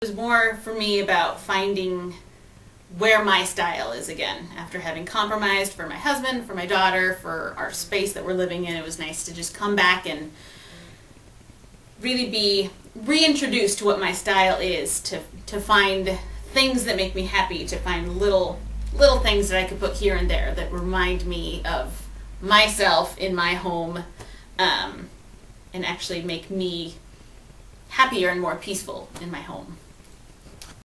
It was more for me about finding where my style is again. After having compromised for my husband, for my daughter, for our space that we're living in, it was nice to just come back and really be reintroduced to what my style is, to find things that make me happy, to find little things that I could put here and there that remind me of myself in my home, and actually make me happier and more peaceful in my home.